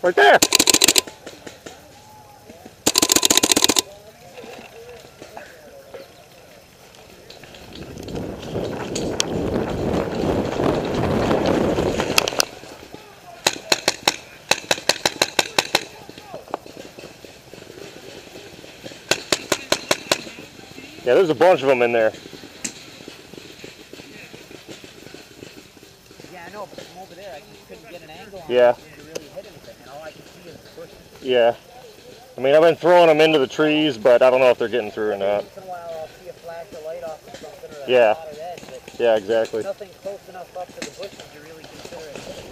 Right there. Yeah, there's a bunch of them in there. Yeah, I know, but from over there I just couldn't get an angle on Yeah. it to really hit anything, and all I can see is the bushes. Yeah. I mean, I've been throwing them into the trees, but I don't know if they're getting through or not. Once in a while I'll see a flash of light off of something or a Yeah. spotted edge, but Yeah, exactly. nothing close enough up to the bushes to really consider it hitting.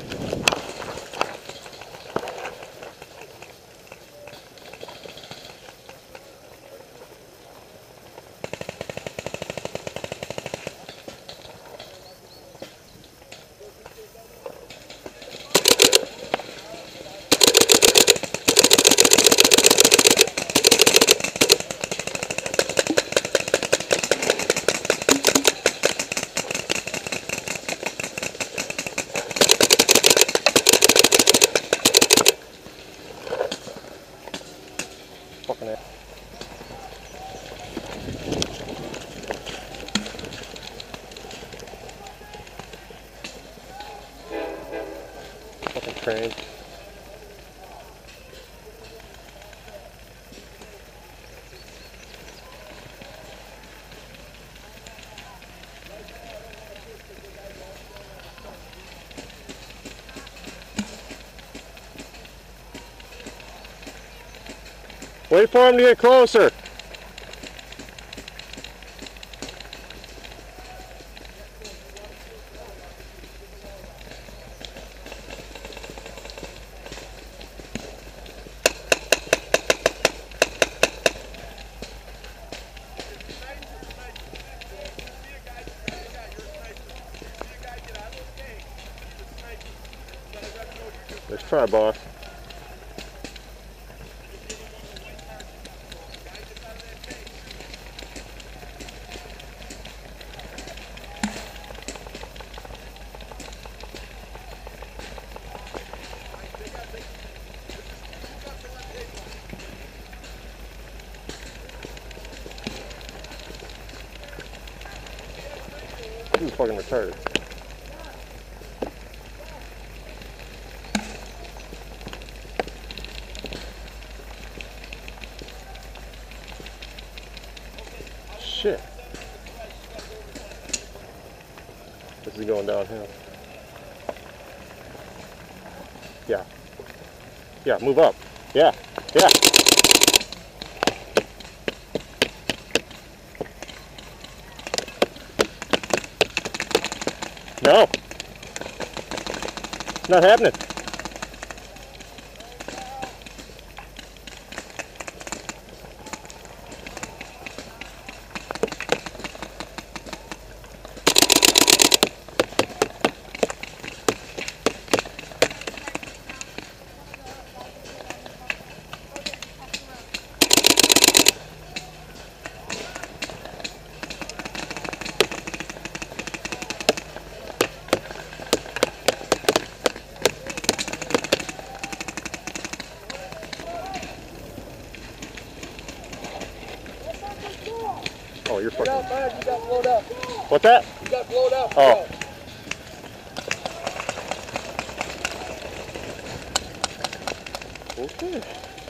Fucking it. Fucking train. Wait for him to get closer. Let's try, boss. This is fucking retarded. Shit. This is going downhill. Yeah. Yeah, move up. Yeah. Yeah. No. It's not happening. Oh, you're fucking. You got blowed up. What's that? You got blowed up. Oh. Okay.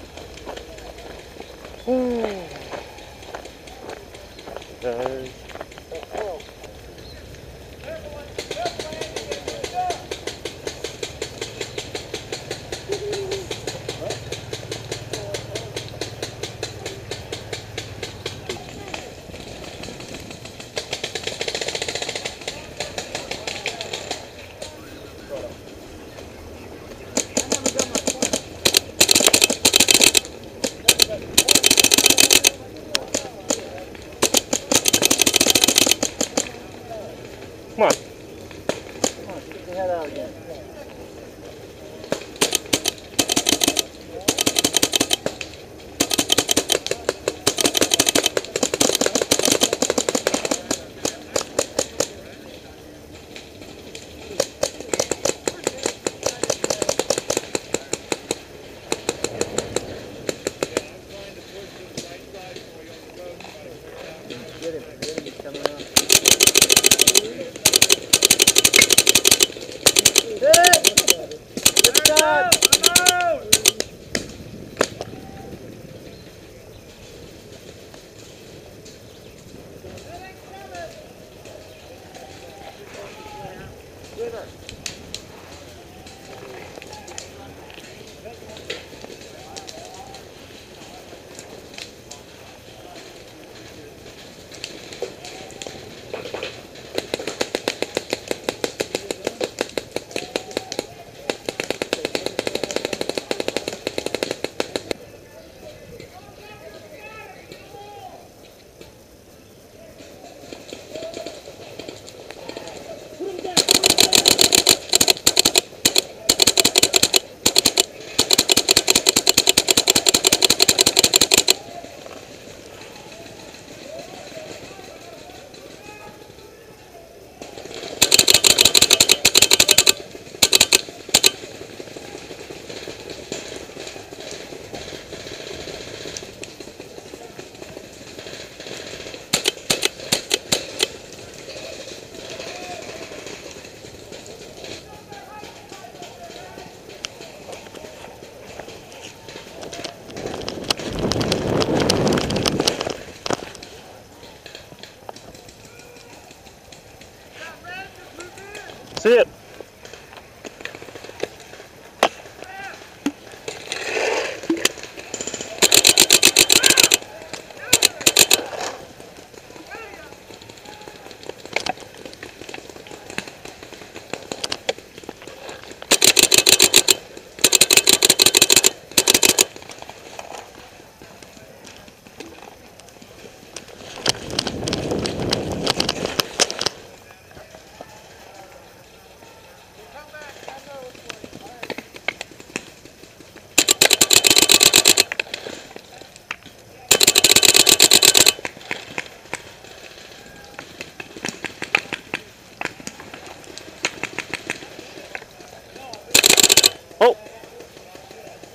Nice. Come on. Come on, stick your head out again.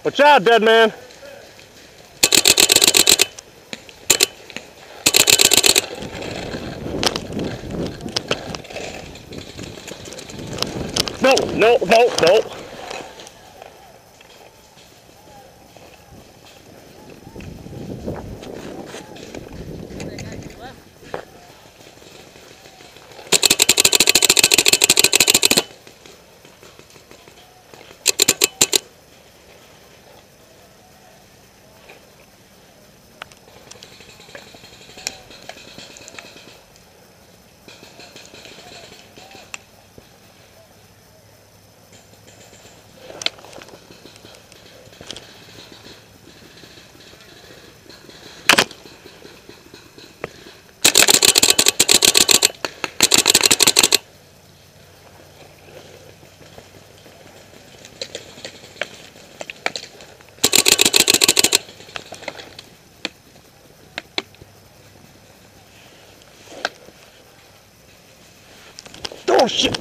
Watch out, dead man. No, no, no, no. Oh shit!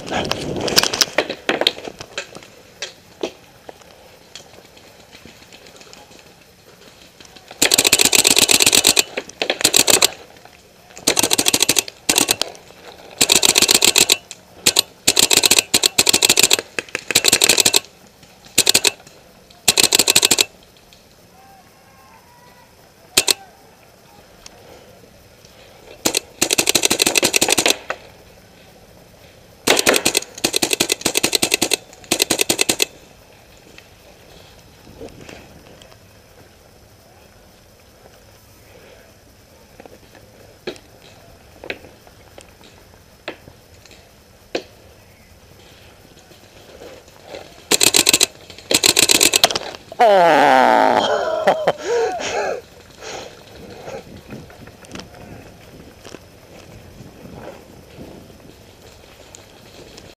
Oh!